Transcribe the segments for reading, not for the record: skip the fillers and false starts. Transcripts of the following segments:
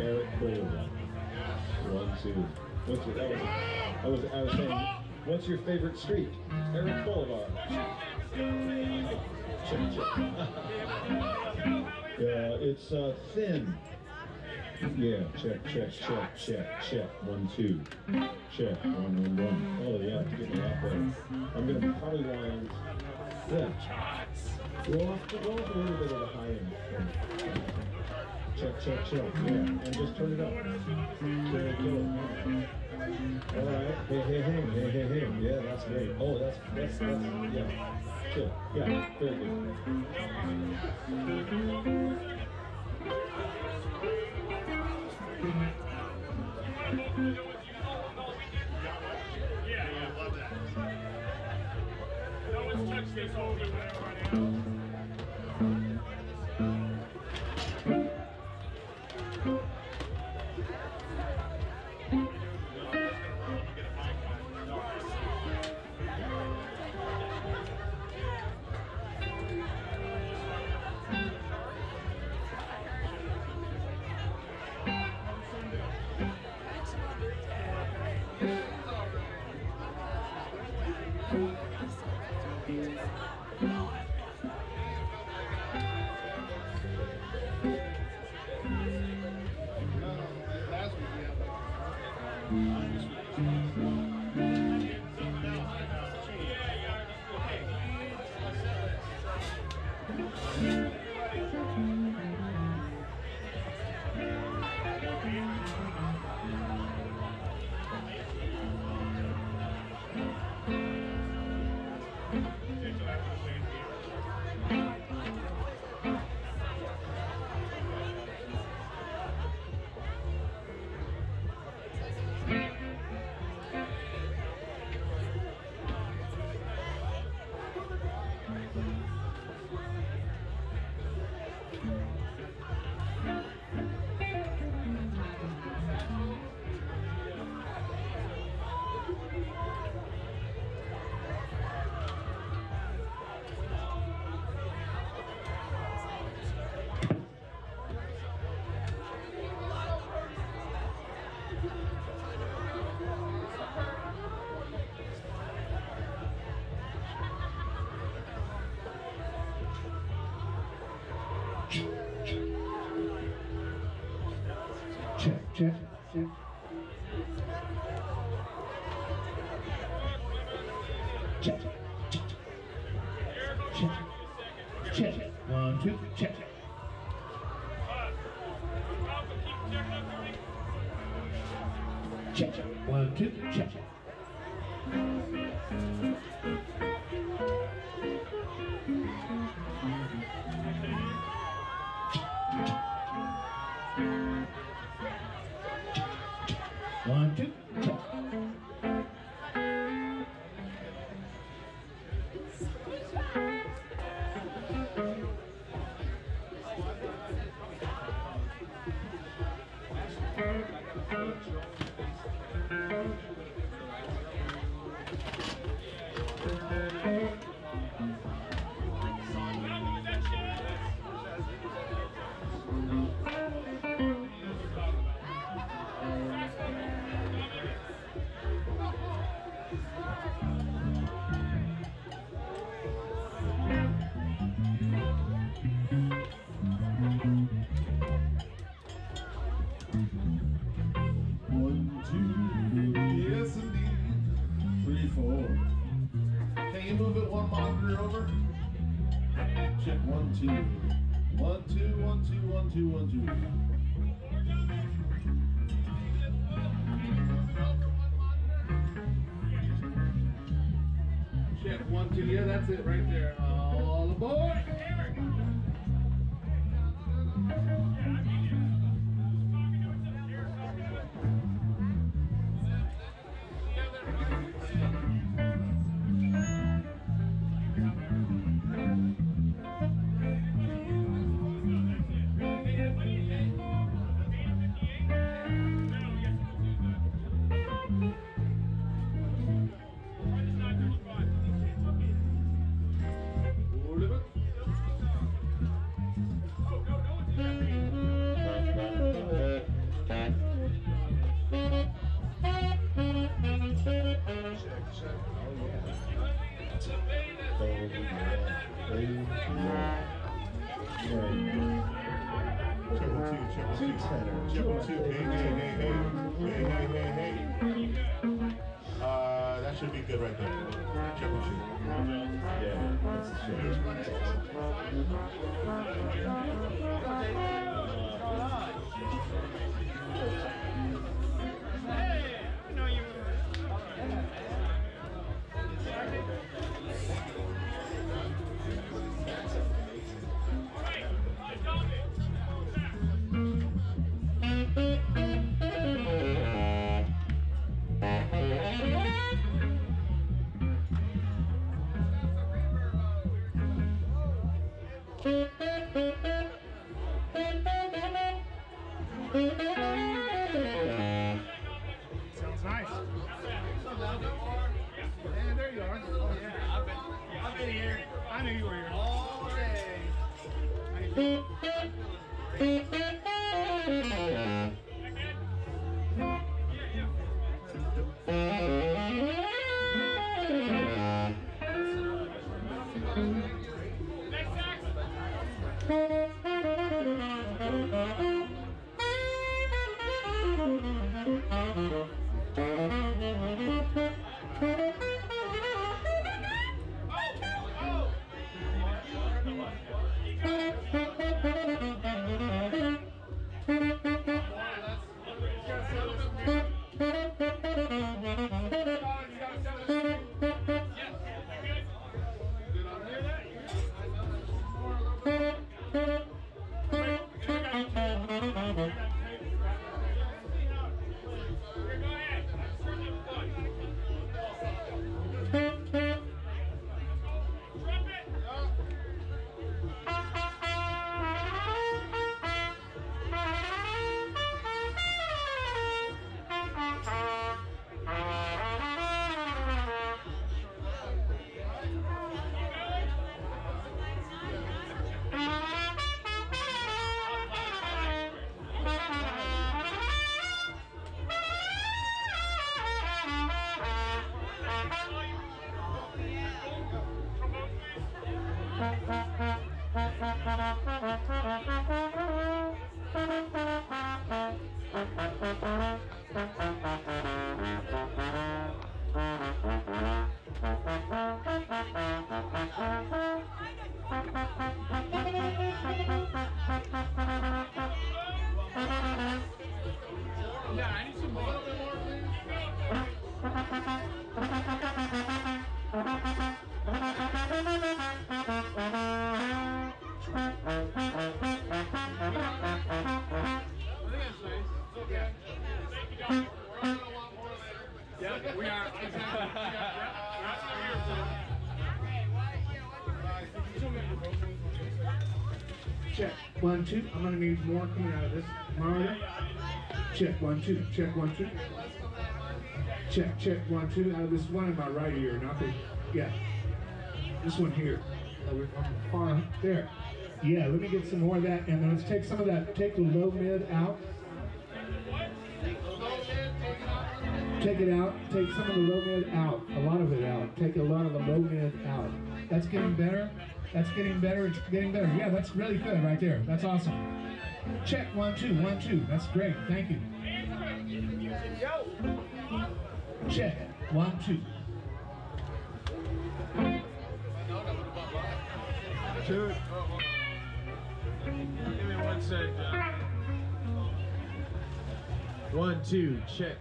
Eric Boulevard. 1, 2. What's your, I was saying, what's your favorite street? Eric Boulevard. Check. It's thin. Yeah, check. 1, 2. Check. 1, 1, 1. Oh yeah, get me out there. I'm gonna probably wind. Yeah. Go off a little bit of the high end. Check. Yeah, and just turn it up. Kill it. All right. Hey. Yeah, that's great. Oh, that's yeah. Chill. Yeah, very good. Yeah, I love that. No one's touched this over there right now. Check. Check. 1, 2, check. Check. 1, 2, check. One, two, check. Yes, indeed. 3, 4. Can you move it one monitor over? Check 1, 2. 1, 2, 1, 2, 1, 2, 1, 2. Check 1, 2. Yeah, that's it right there. All aboard. check one, Two two. tenor. Check one, two. Hey. That should be good right there. Check one, two. Yeah, that's the Sounds nice. Yeah, there you are. Oh, yeah. I've been here. I knew you were here. All Yeah, I need some more. Yeah, we are. Check. 1, 2. I'm gonna need more coming out of this. Mario. Check. 1, 2. Check. 1, 2. Check. Check. 1, 2. Out of this one in my right ear, not the. Yeah. This one here. Far there. Yeah. Let me get some more of that, and then let's take some of that. Take the low mid out. Take it out. Take some of the low mid out. A lot of it out. Take a lot of the low mid out. That's getting better. That's getting better. It's getting better. Yeah, that's really good right there. That's awesome. Check. 1, 2. 1, 2. That's great. Thank you. Check. 1, 2. Dude. Give me 1 sec, John. 1, 2, check.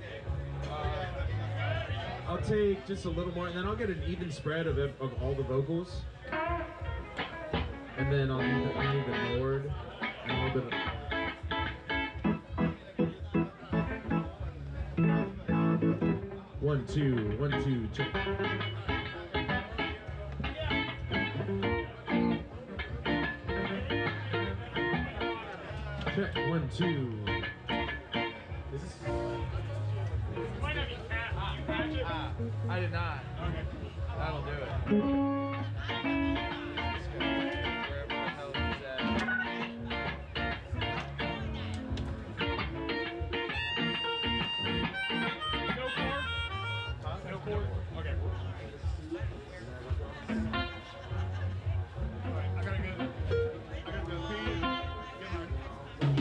I'll take just a little more, and then I'll get an even spread of all the vocals. And then I'll need the Lord and a little bit of... 1, 2, 1, 2, check. Check. 1, 2. Is this... I did not. Okay. That'll do it. Let's go wherever the hell he's at. No chord? Huh? No chord? Okay. Alright, I gotta go. I gotta go pee and get my...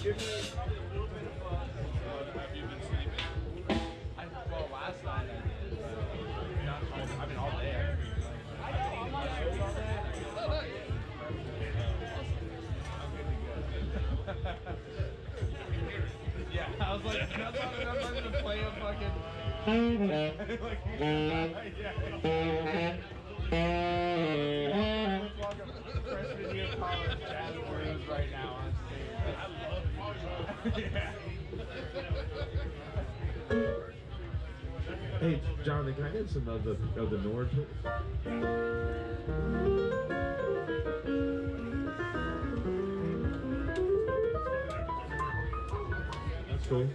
give me probably a little bit of fun. Have you been sleeping? Well, last night I did, but not all, I mean, all day. I've been eating mushrooms all day. Yeah, I was like, that's not enough time to play a fucking. Like, yeah. Let's walk up freshman year college jazz blues right now on stage. I love yeah. Hey, Jonathan, can I get some of the Nord, please? That's cool.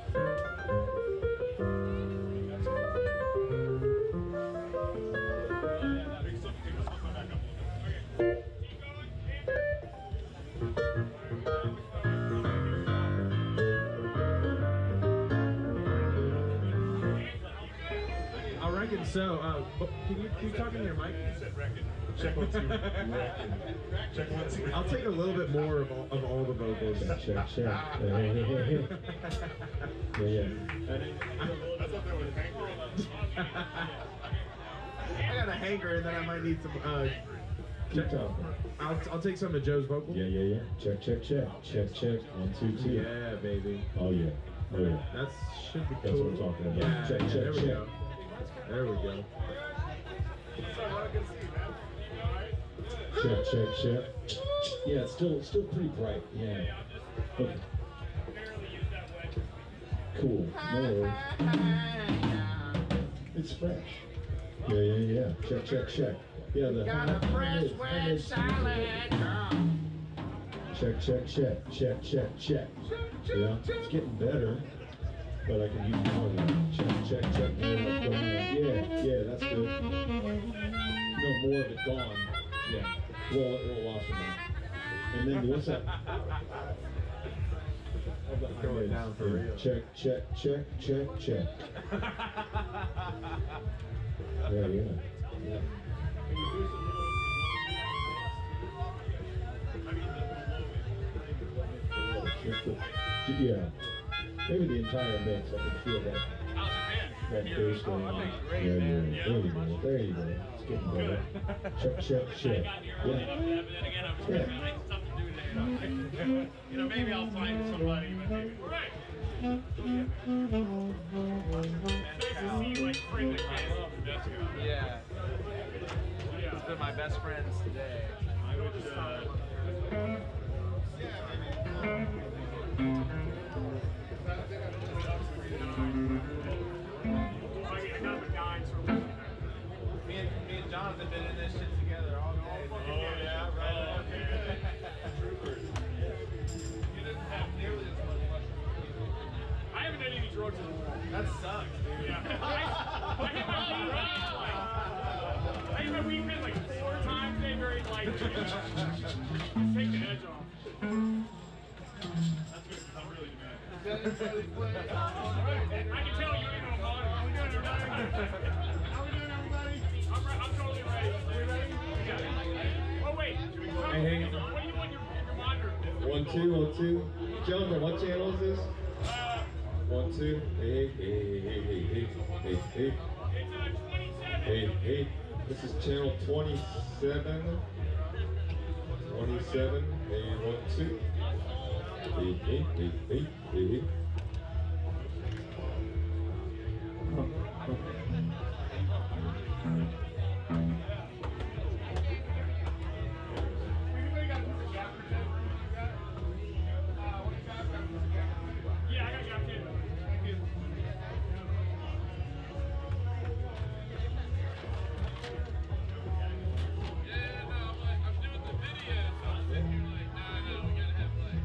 I reckon so. Can you talk into your mic? Check 1 2. Check 1 2. I'll take a little bit more of all the vocals. Check. Yeah. I thought that was angry. I got a hanker, and then I might need some. Keep talking. I'll take some of Joe's vocals. Yeah. Check. 1 2 2. Yeah, baby. Oh yeah. That should be cool. That's what I'm talking about. Yeah, Check. there we go. There we go. Check. Yeah, it's still pretty bright. Yeah. Okay. Cool. No worries. It's fresh. Yeah. Check. Yeah, the Got a fresh wet salad. Check. Yeah, it's getting better, but I can use more of that. Check. Yeah, that's good. No, more of it gone. Yeah, roll off from that. And then what's that? Throw it down for real. Check. Yeah. Yeah, maybe the entire mix. I can feel that. That bass going on. Yeah. There you go. It's getting better. Check. Yeah. You know, maybe I'll find somebody. But maybe. Right. Nice to see you like friend again. Yeah. It's been my best friends today. I would. Me and Jonathan have been in this shit together all day. Oh yeah, right. Troopers. You didn't have nearly as much mushroom. I haven't done any drugs in a while. That sucks, dude. Yeah. I hit my weed pen like 4 times today, very light. Take the edge off. That's good. I'm really mad. I can tell you ain't no fun. How we doing, everybody? I'm totally ready. Are we ready? Yeah. Oh wait. Hey. What do you want your monitor? 1 2. Jonathan, what channel is this? 1 2. Hey. It's 27. Hey. This is channel 27. 27. Hey, 1 2. Hey. Yeah, I got you. Thank you. I'm doing the video, so I'm sitting here like, no, we gotta have like.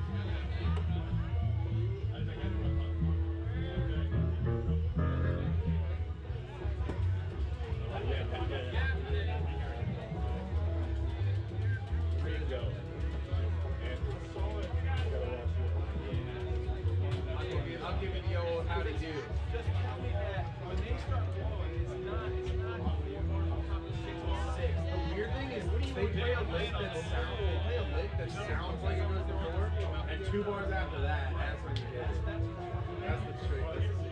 I'll give you the old how to do. Just tell me that when they start blowing, it's not top of 6 to 6. The weird thing is they play a lick that sounds like it goes to 4, and 2 bars after that, that's when you get it. That's the trick. That's the secret.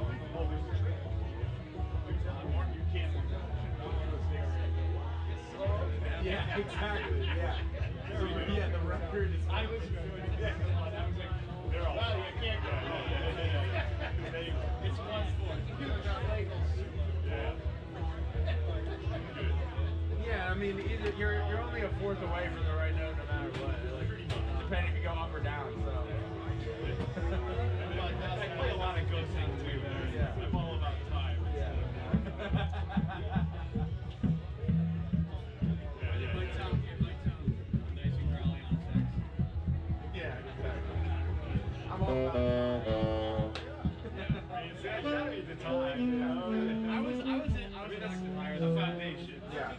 Yeah, exactly. Yeah. So, yeah, the record is. I listened to it. Yeah. I was like, they're all. Well, you can't go. It's one sport. Yeah. Yeah, I mean, you're only a fourth away from the right note no matter what. Like, depending if you go up or down. So. I play a lot of ghost things too. Yeah. I'm all about time. Yeah. Yeah, exactly. I'm all about the time, you know. I was admire the foundation. Yeah.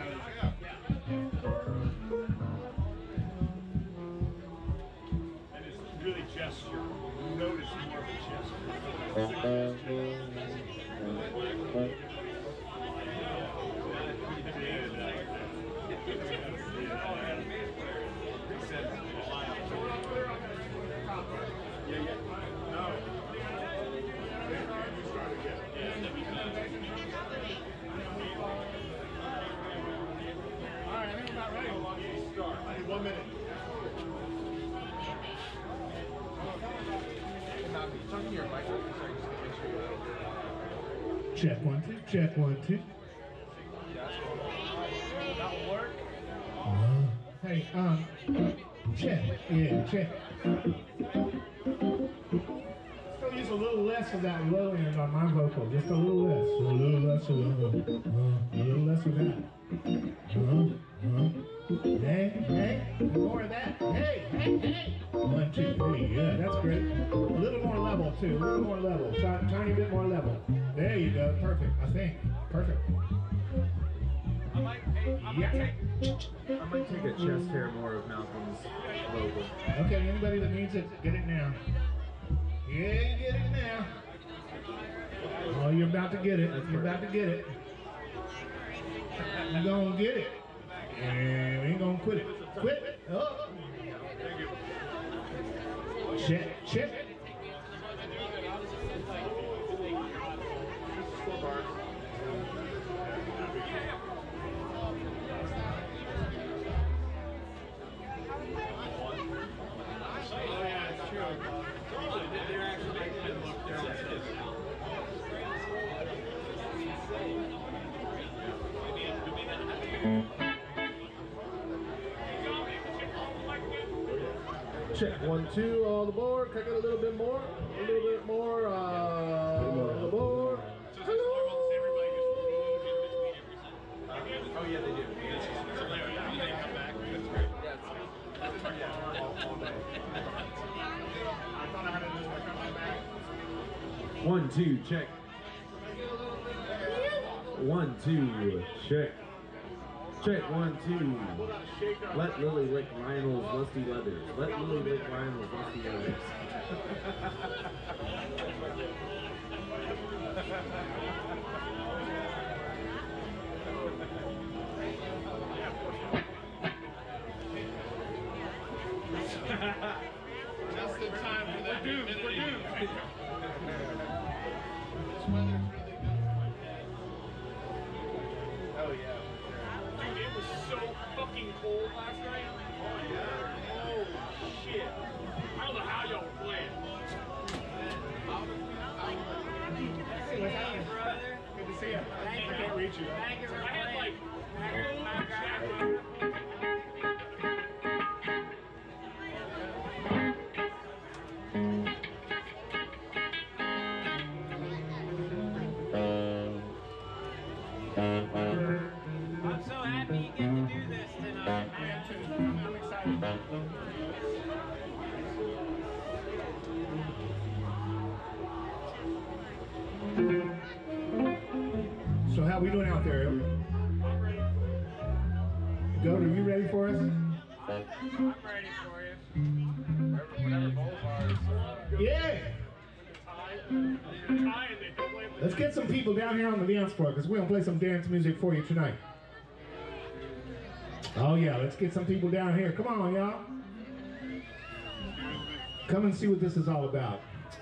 And it's really gesture. You notice more of a gesture. Alright, I think we're about ready. How long do you start? I need 1 minute. Talking to your microphone, Check 1 2. Check 1 2. That'll work. Hey, check. Yeah, check. Still use a little less of that low end on my vocal. Just a little less. A little less of that. Hey, more of that. Hey. 1 2 3. Yeah, that's great. A little more level too. A little more level. Tiny bit more level. There you go. Perfect. I think. Perfect. I might take a chest hair more of Malcolm's vocal. Okay, anybody that needs it, get it now. Yeah, you get it now. Oh, you're about to get it. You're about to get it. You're gonna get it. And we ain't gonna quit it. Quit it. Oh. Check. Check 1 2 on the board. Can I get a little bit more? A little bit more. On the board. Hello. Oh yeah, they do. They come back. That's great. All day. I thought I had to just like come back. 1 2 check. 1 2 check. Check 1 2. Let Lily lick Lionel's lusty leathers. Let Lily lick Lionel's lusty leathers. Just in time for that. We're doomed. This weather's really good. Oh yeah. Dude, it was so fucking cold last night. Oh yeah. Oh shit. I don't know how y'all played. Hey, what's happening, brother? Good to see you. I can't reach you. Thank you for playing. I had like I'm so happy you get to do this tonight, man. I'm excited. So how we doing out there? Goat, are you ready for us? I'm ready for you. Whatever Boulevard. Yeah. Let's get some people down here on the dance floor because we're going to play some dance music for you tonight. Oh yeah, let's get some people down here. Come on, y'all. Come and see what this is all about.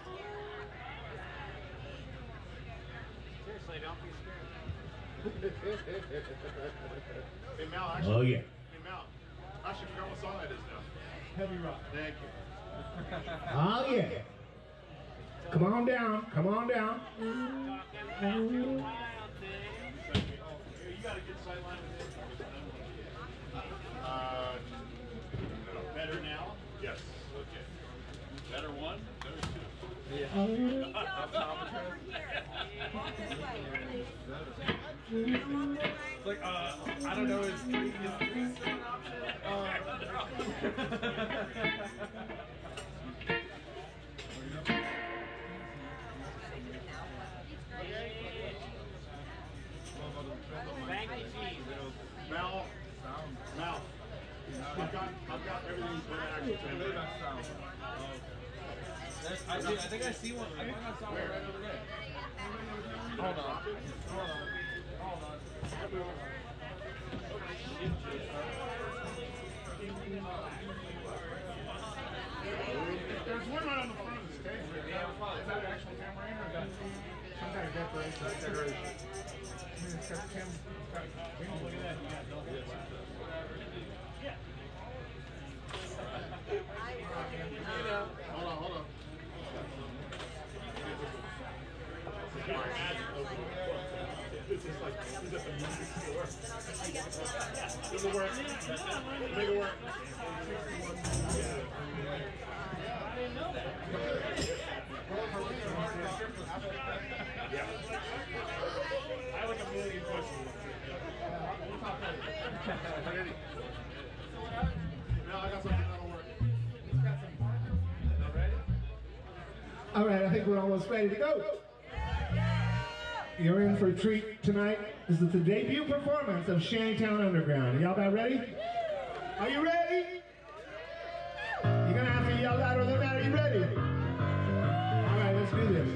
Seriously, don't be scared. Hey, Mel, actually. Oh yeah. Hey, Mel, I should forget what song that is now. Heavy rock. Thank you. Oh yeah. Come on down. Come on down. You got a good sideline with this. Better now? Yes. Okay. Better one? Better two. Like, I don't know, is 3 an Mel, I've got everything but actual sound. I think I see one. I think I saw one right over there. Hold on. There's one right on the front of the stage. Is that an actual tambourine or some kind of decoration? It's got look at that. You got double. Hold on. Does it work? Make it work. I have like a million questions. No, I got something that'll work. All right, I think we're almost ready to go. You're in for a treat tonight. This is the debut performance of Shantytown Underground. Y'all about ready? Are you ready? You're gonna have to yell louder than that. Are you ready? All right, let's do this.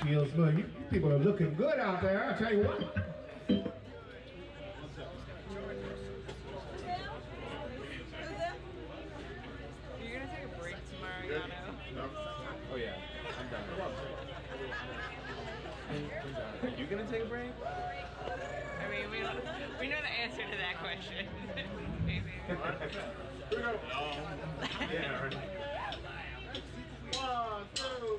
feels good. You people are looking good out there, I'll tell you what. You're gonna take a break tomorrow, Yano? Oh yeah, I'm done. Are you gonna take a break? I mean, we know the answer to that question. Maybe. Here we go. Yeah, right. 1, 2.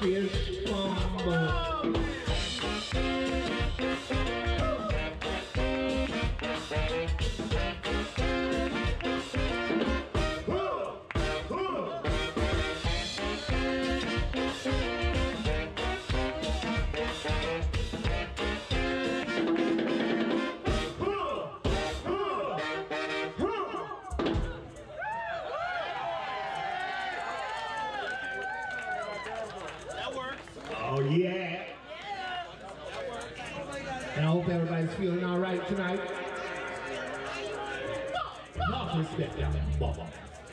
fist bump. Oh yeah. And I hope everybody's feeling all right tonight. Love respect out there, Bubba.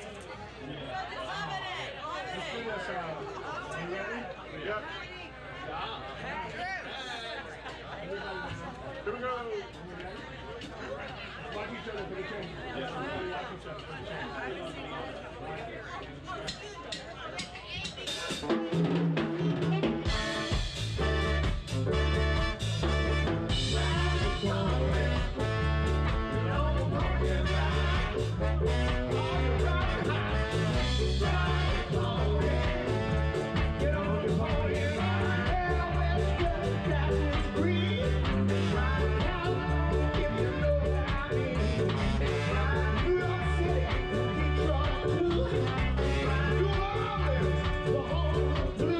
Yep. Here we go. Watch each other for the change. Watch each other for the change. To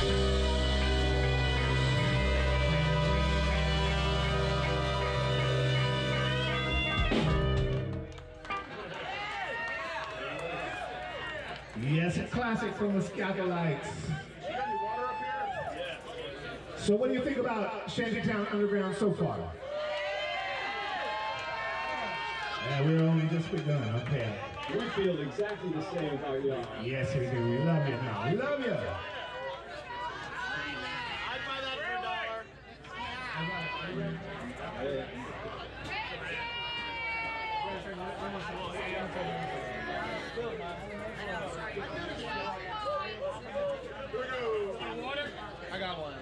Yes, a classic from the Scatolites. So what do you think about Shantytown Underground so far? Yeah, we're only just begun, okay. We feel exactly the same about y'all. Yes, we do. We love you now. We love you. I'd buy that for $1. I got one.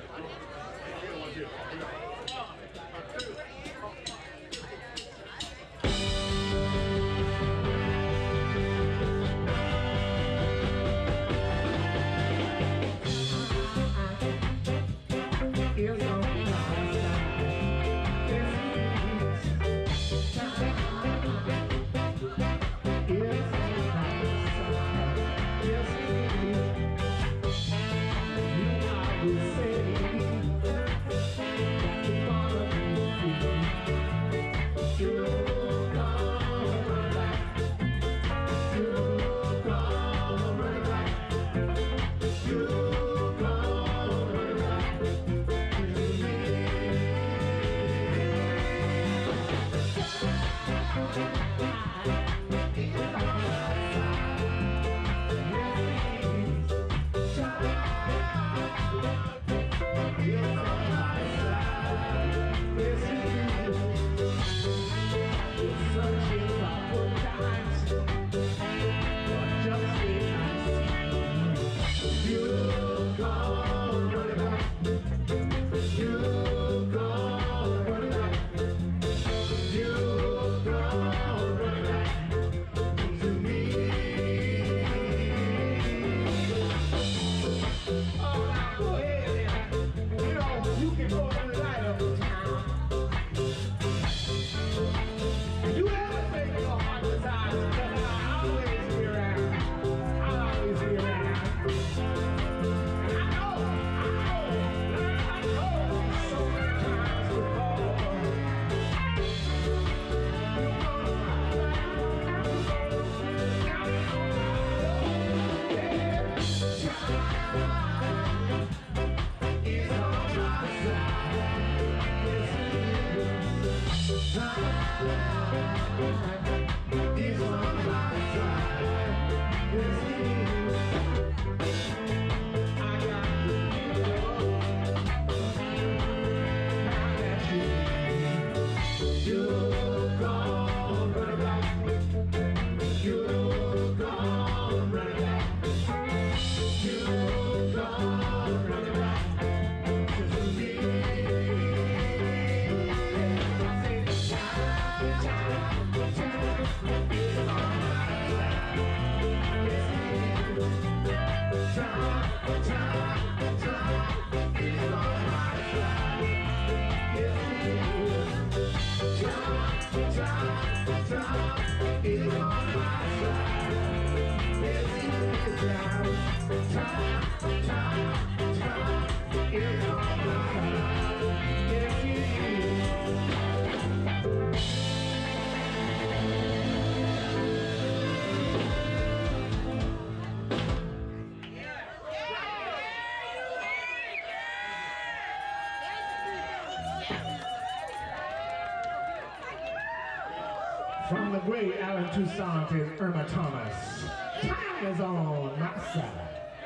From the great Alan Toussaint and Irma Thomas, time is on my side.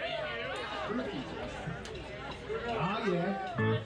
Oh yeah.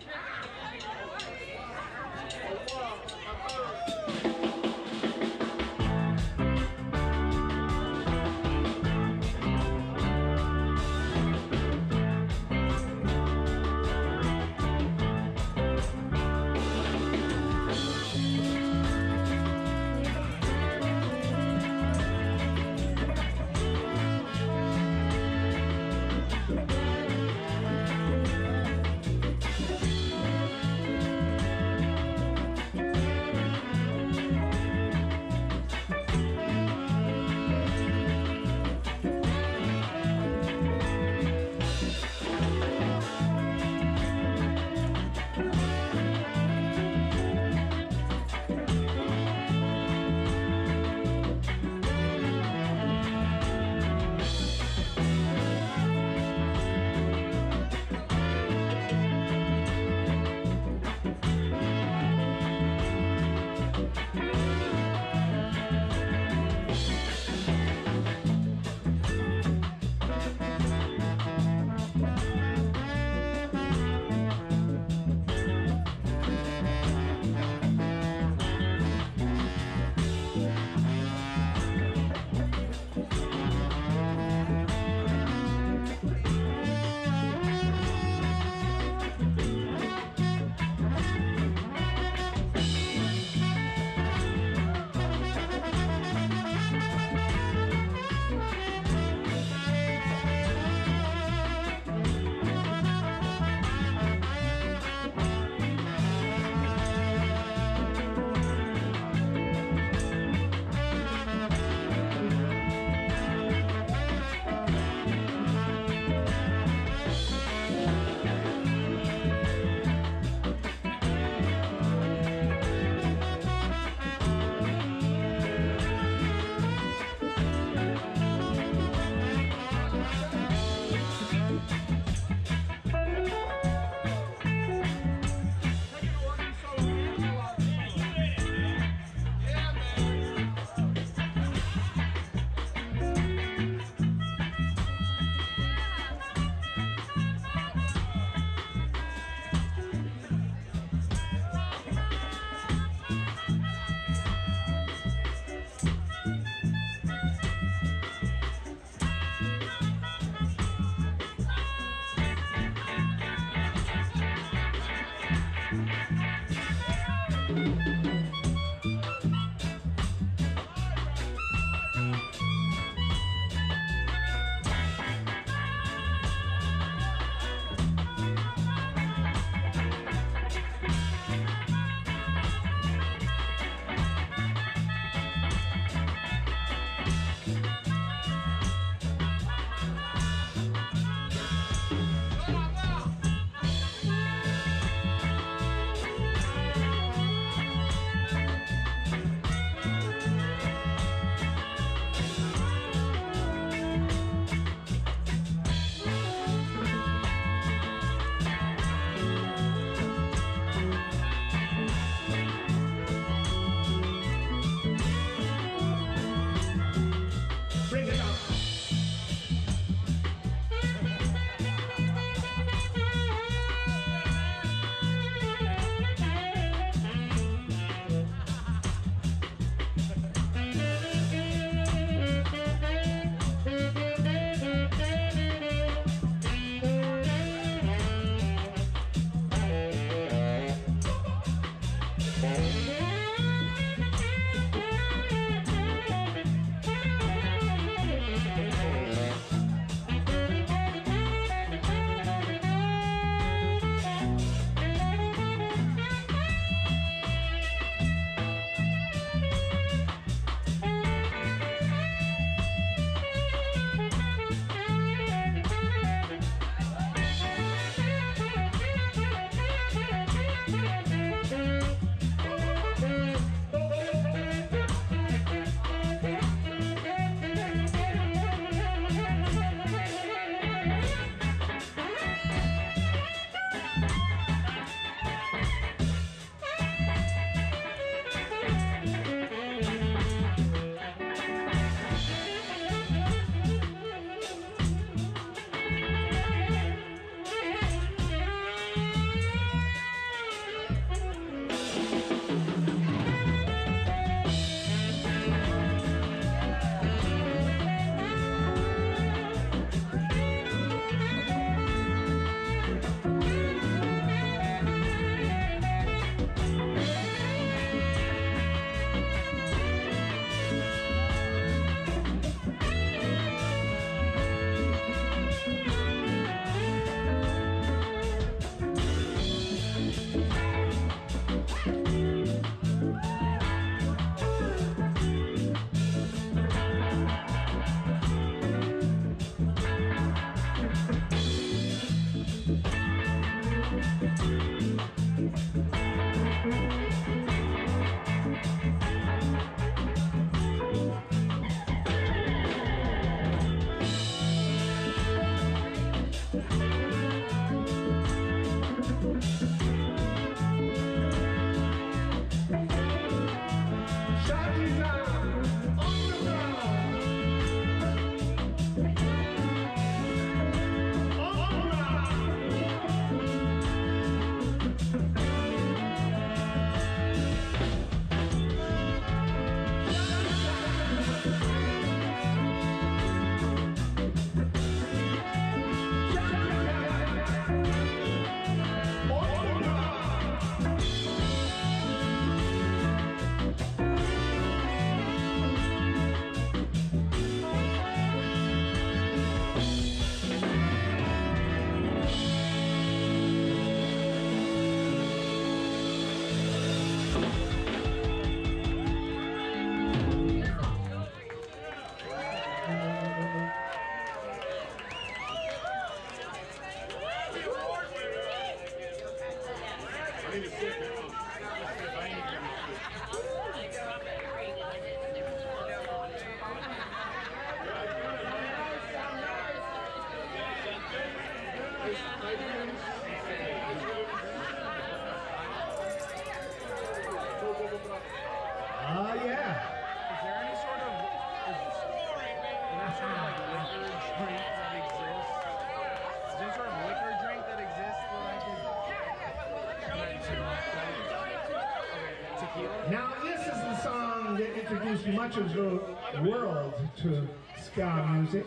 Now, this is the song that introduced much of the world to ska music.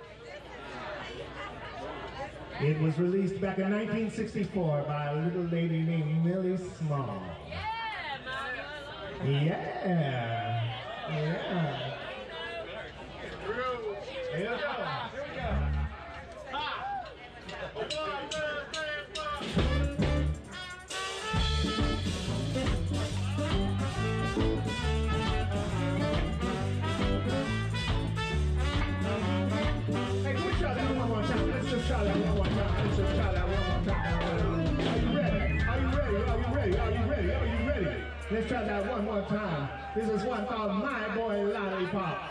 It was released back in 1964 by a little lady named Millie Small. Yeah. Here we go. Try that one more time. Let's just try that one more time. Are you ready? Are you ready? Are you ready? Are you ready? Are you ready? Let's try that one more time. This is one called My Boy Lollipop.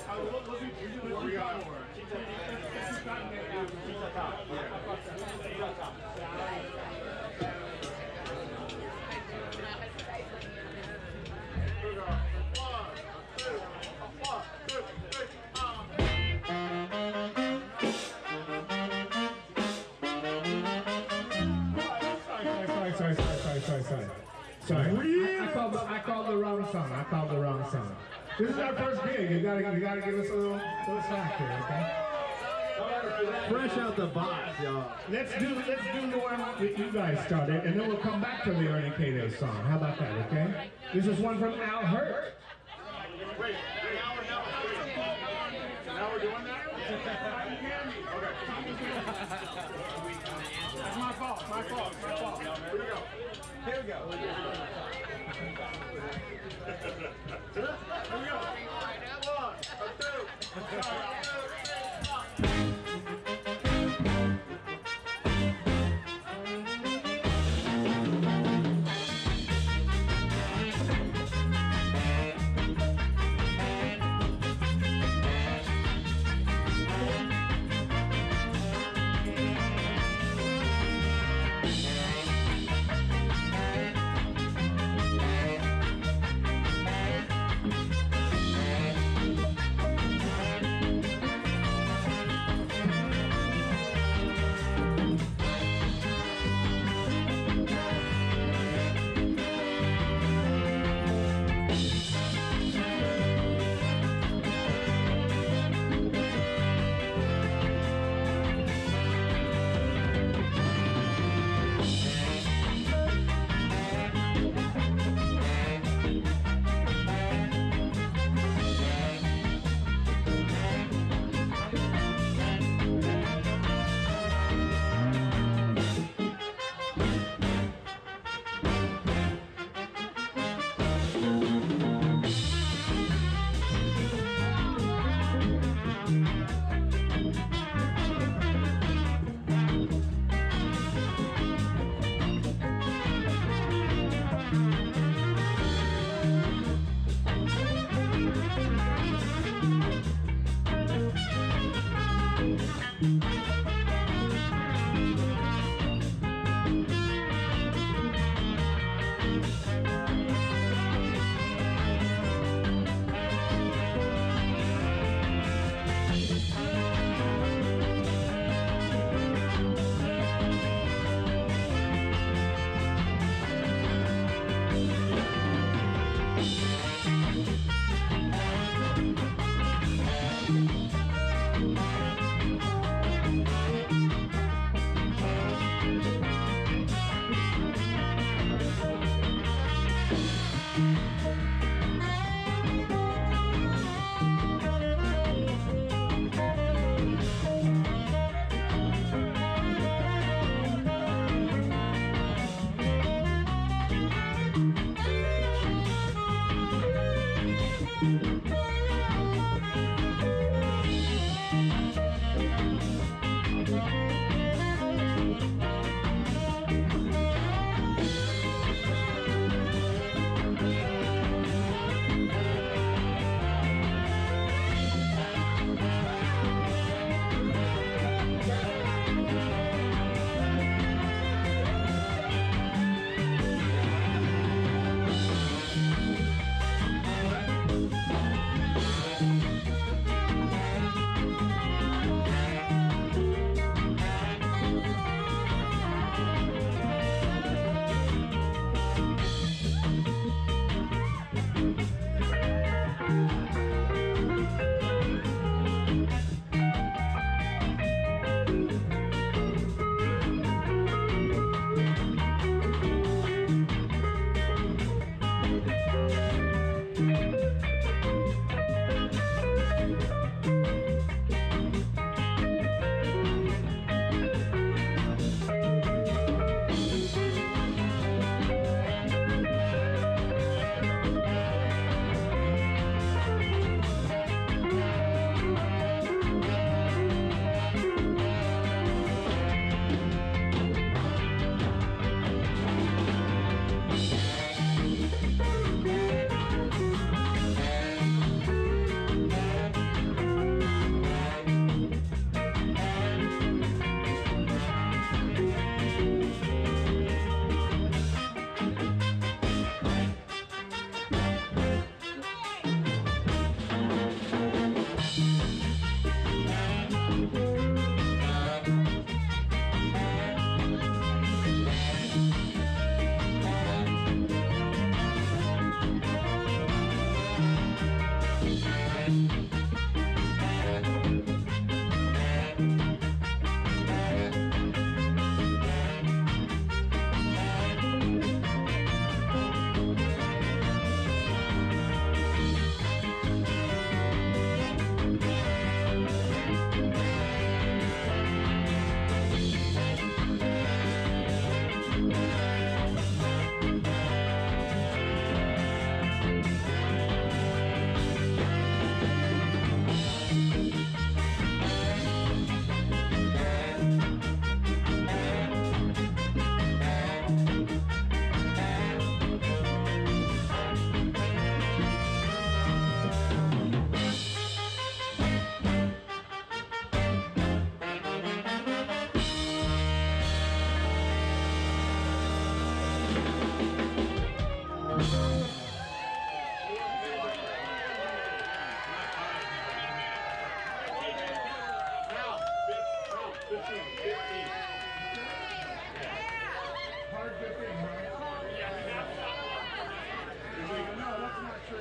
Sorry. I called the wrong song. This is our first gig. You gotta give us a little slack here, okay? Fresh out the box, y'all. Let's do the one that you guys started, and then we'll come back to the Ernie K-Day song. How about that, okay? This is one from Al Hurt. Wait, now we're doing that? Okay. That's my fault. Here we go. One,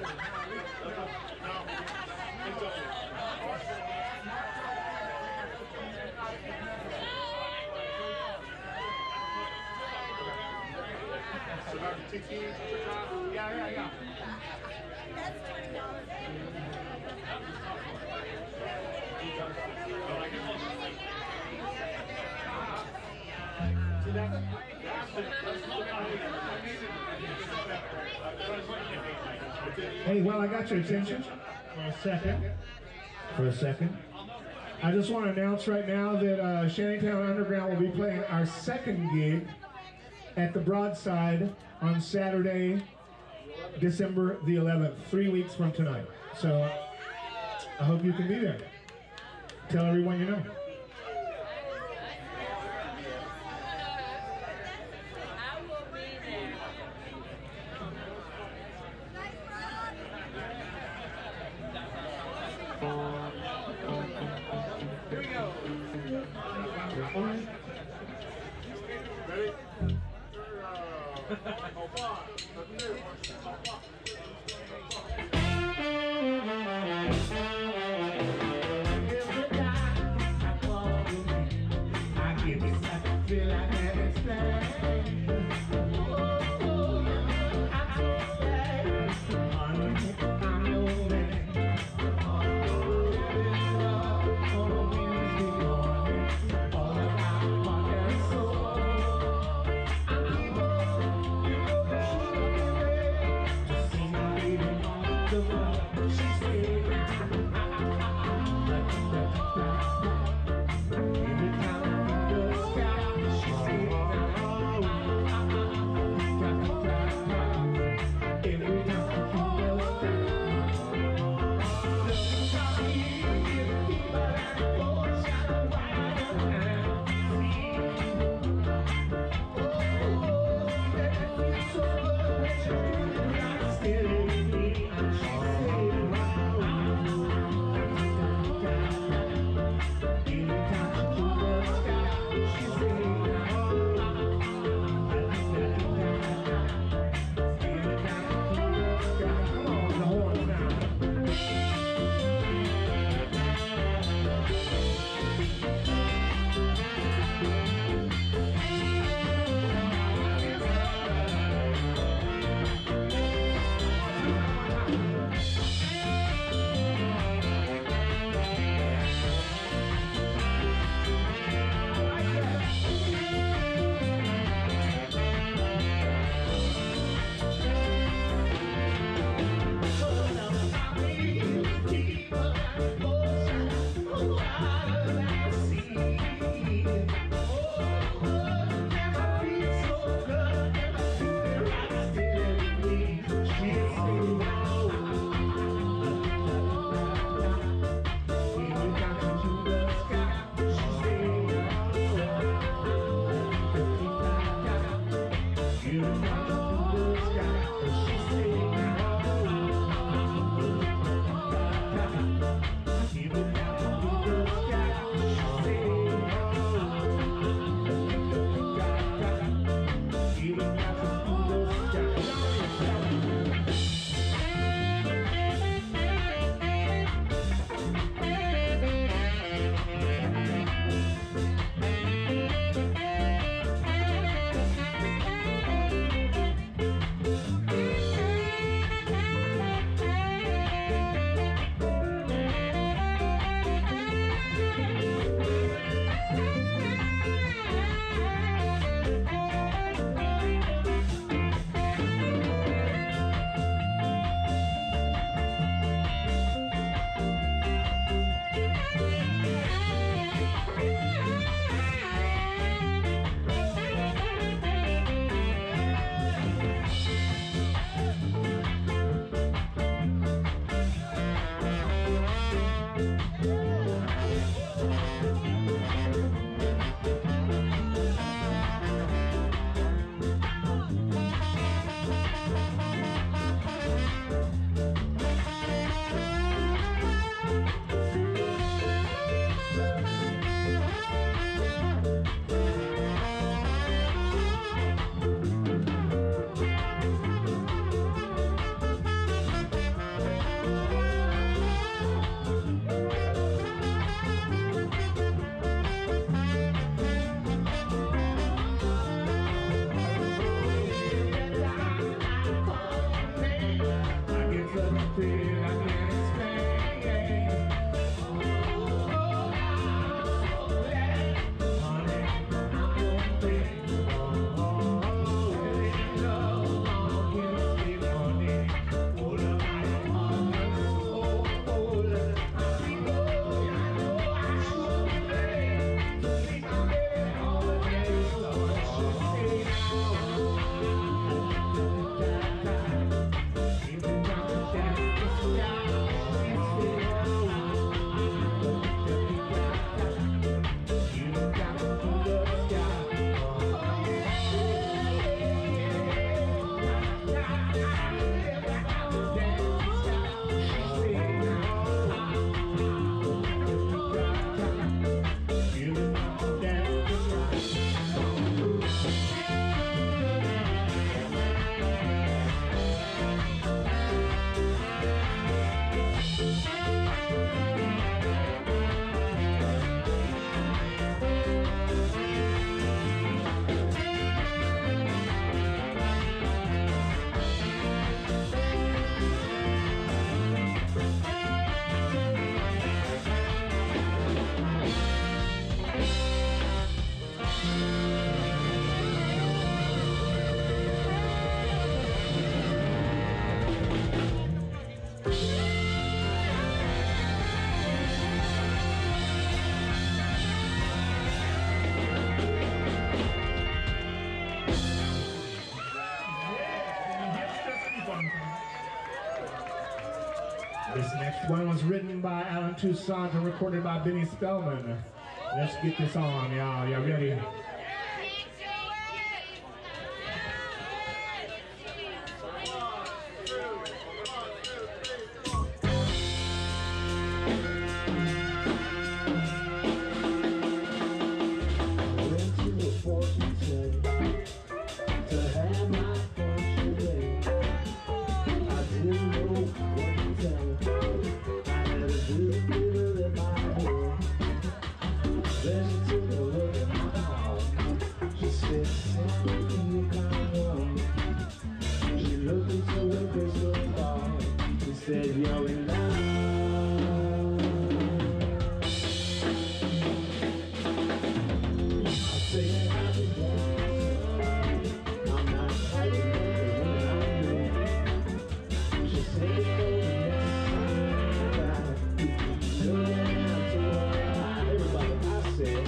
Yeah. Hey, well, I got your attention for a second. I just want to announce right now that Shantytown Underground will be playing our second gig at the Broadside on Saturday, December the 11th, 3 weeks from tonight. So I hope you can be there. Tell everyone you know. I will be there. Here we go. This next one was written by Alan Toussaint and recorded by Benny Spellman. Let's get this on, y'all. Y'all ready? Said you're in love. I say happy birthday. I'm not fighting when I know. She said it's over next time. Everybody, I said,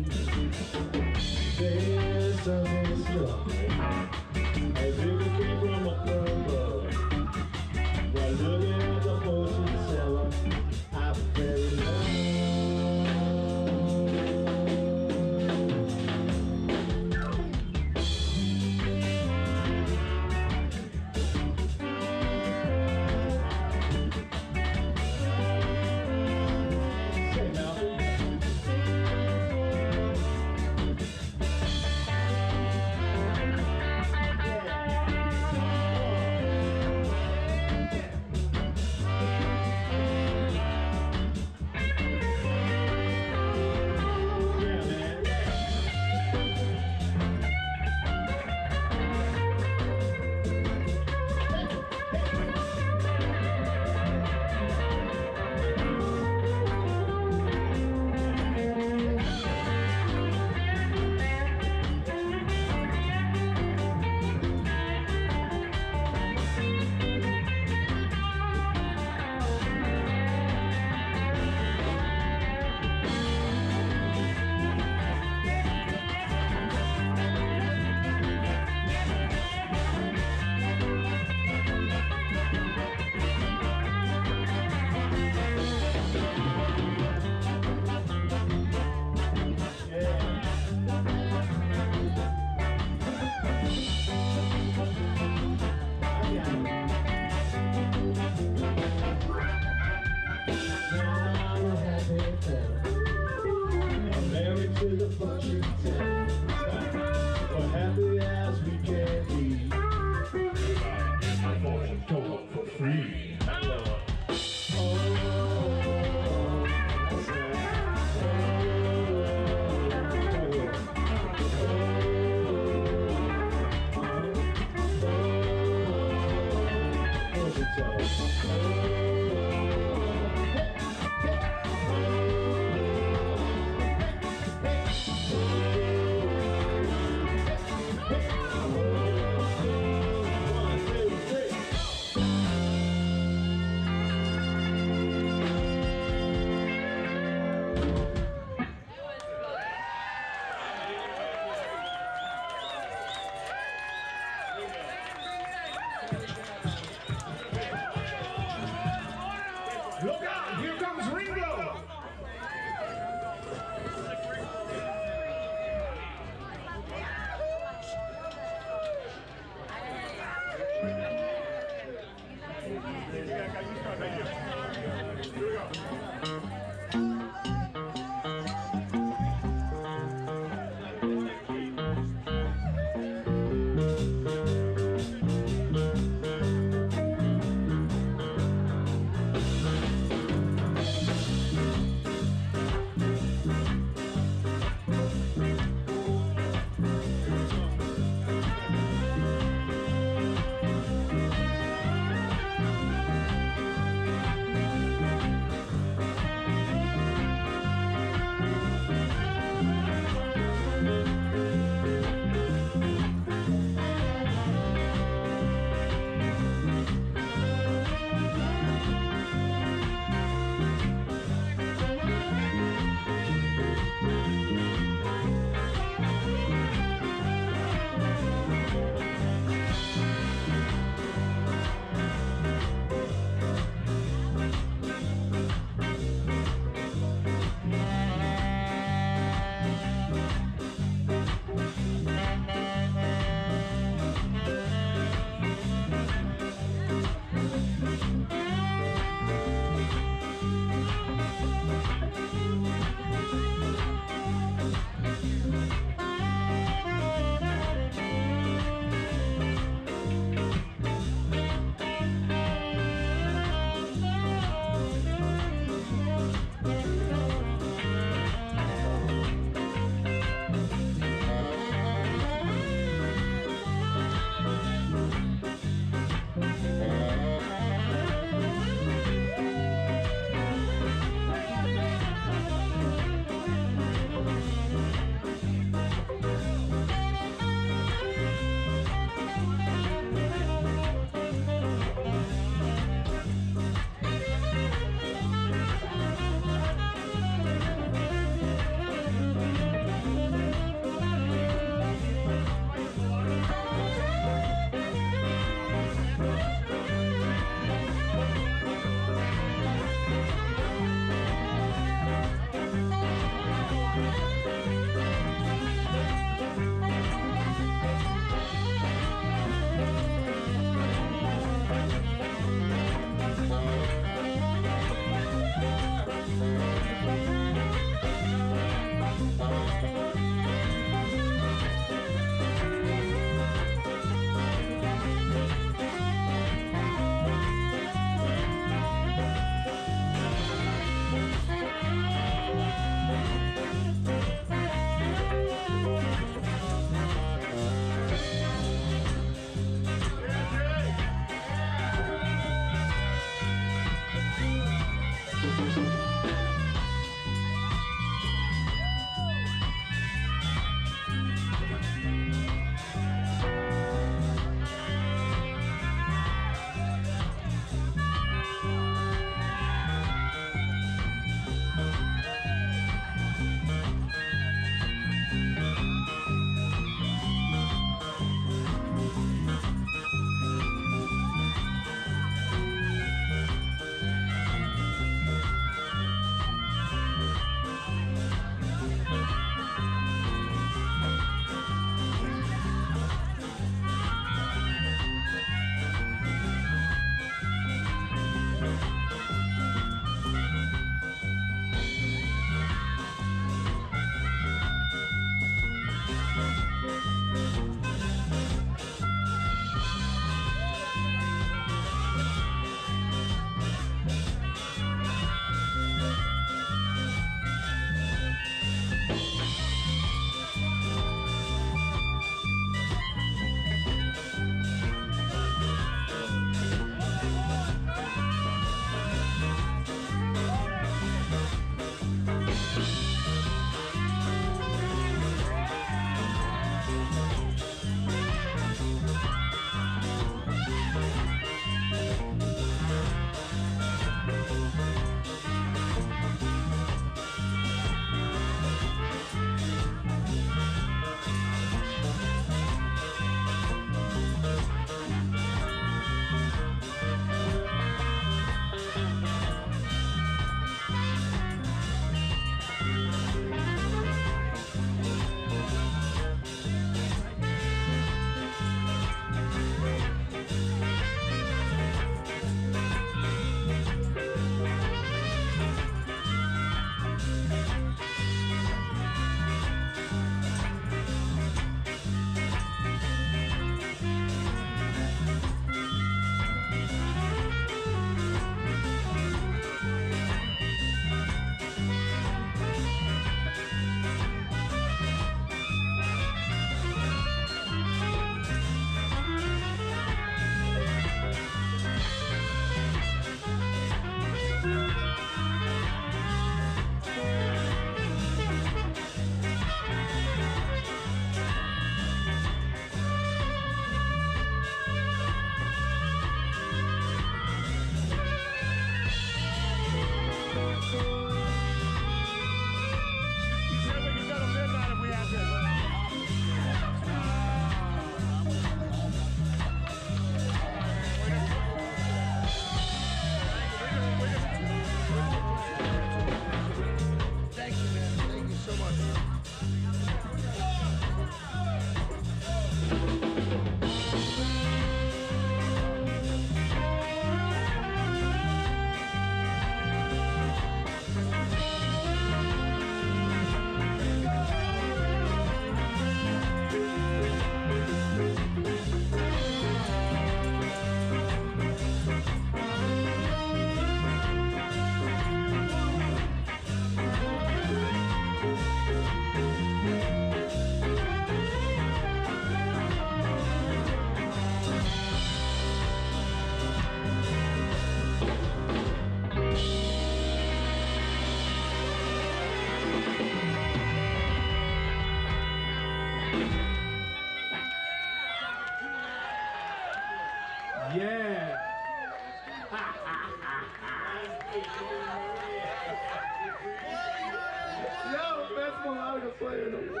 player in the world.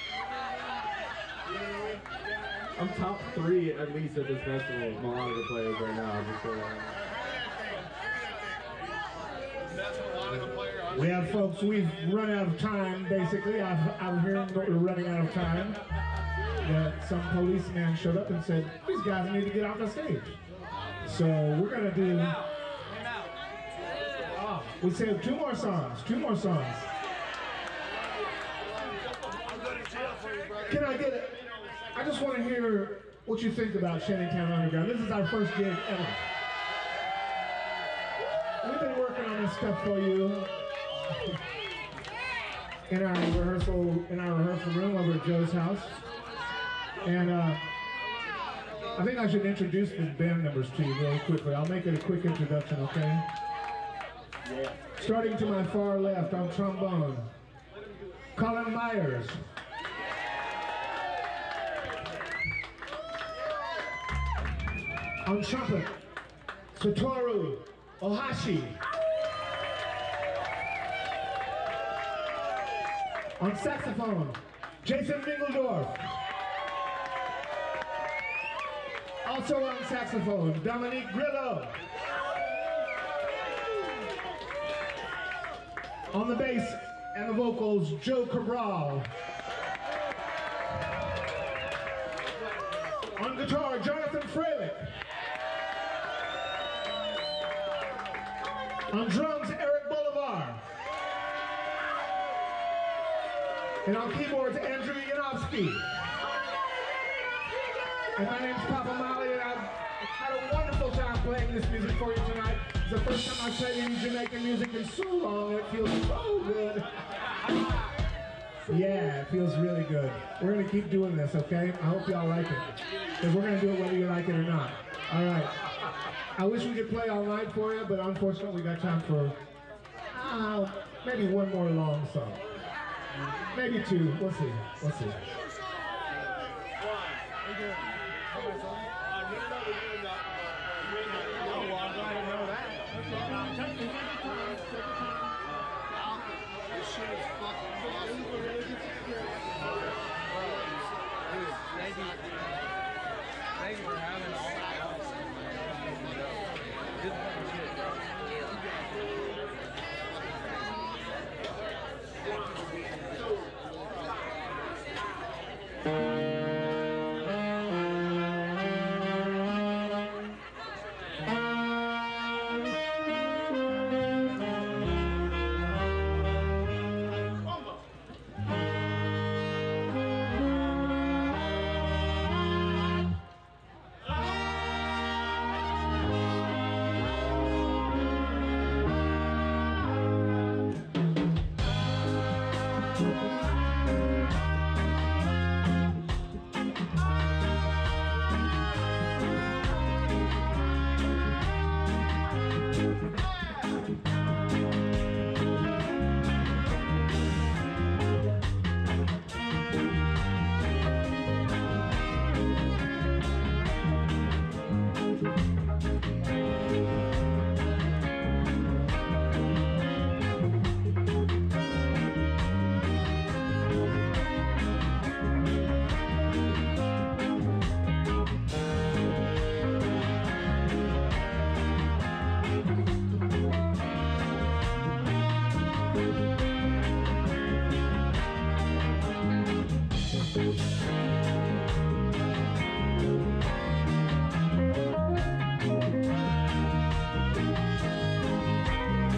I'm top 3 at least at this festival of melodica players right now. We have folks, we've run out of time, basically. I'm hearing that we're running out of time. That some policeman showed up and said, these guys need to get off the stage. So we're going to do... we said 2 more songs, 2 more songs. Can I get it? I just want to hear what you think about Shantytown Underground. This is our first gig ever. We've been working on this stuff for you in our rehearsal room over at Joe's house. And I think I should introduce the band members to you really quickly. I'll make it a quick introduction, okay? Starting to my far left on trombone, Colin Myers. On trumpet, Satoru Ohashi. On saxophone, Jason Mingledorf. Also on saxophone, Dominique Grillo. On the bass and the vocals, Joe Cabral. On guitar, Jonathan Freilich. On drums, Eric Bolivar. And on keyboards, Andrew Yanofsky. And my name's Papa Molly, and I've had a wonderful time playing this music for you tonight. It's the first time I've played any Jamaican music in so long, it feels so good. Yeah, it feels really good. We're going to keep doing this, okay? I hope y'all like it. Because we're going to do it whether you like it or not. All right. I wish we could play all night for you, but unfortunately we got time for maybe one more long song. Maybe 2. We'll see. We'll see. Thank you for having us.